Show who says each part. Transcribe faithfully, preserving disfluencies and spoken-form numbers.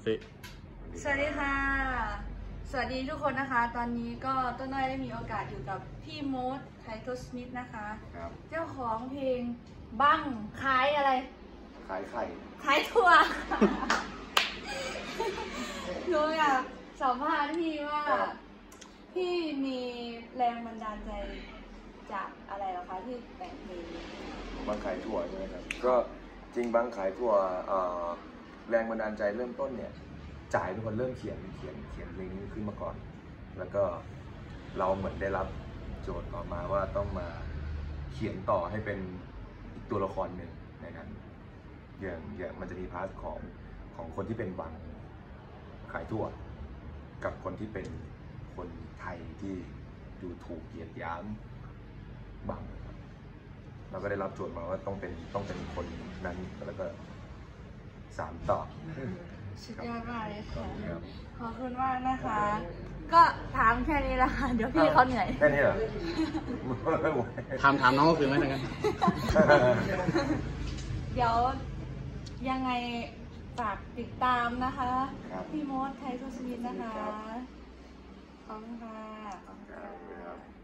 Speaker 1: สวัสดีค่ะสวัสดีทุกคนนะคะตอนนี้ก็ต้นน้อยได้มีโอกาสอยู่กับพี่โมดไทโทสมิธนะคะเจ้าของเพลงบังขายอะไร
Speaker 2: ขายไข่
Speaker 1: ขายถั่วหนูอยากสัมภาษณ์พี่ว่าพี่มีแรงบันดาลใจจากอะไรหรอคะที่แต่งเพลง
Speaker 2: บังขายถั่วใช่ไหมครับก็จริงบังขายถั่วแรงบันดาลใจเริ่มต้นเนี่ยจ่ายเป็นคนเริ่มเขียนเขียนเขียนเพลงนี้ขึ้นมาก่อนแล้วก็เราเหมือนได้รับโจทย์ต่อมาว่าต้องมาเขียนต่อให้เป็นอีกตัวละครหนึ่งในนั้นอย่างอย่างมันจะมีพาร์ทของของคนที่เป็นบังขายถั่วกับคนที่เป็นคนไทยที่ดูถูกเหยียดหยามบังเราก็ได้รับโจทย์มาว่าต้องเป็นต้องเป็นคนนั้นแล้วก็สามต่อ
Speaker 1: สุดยอดมากเลยค่ะขอบคุณมากนะคะก็ถามแค่นี้ละค่ะเดี๋ยวพี่เขาเหนื่อย
Speaker 2: แค่นี้เหรอ
Speaker 3: ถามถามน้องก็คือไหมกัน
Speaker 1: เดี๋ยวยังไงฝากติดตามนะคะพี่โมดไทโทสมิธนะคะขอบคุณค่ะ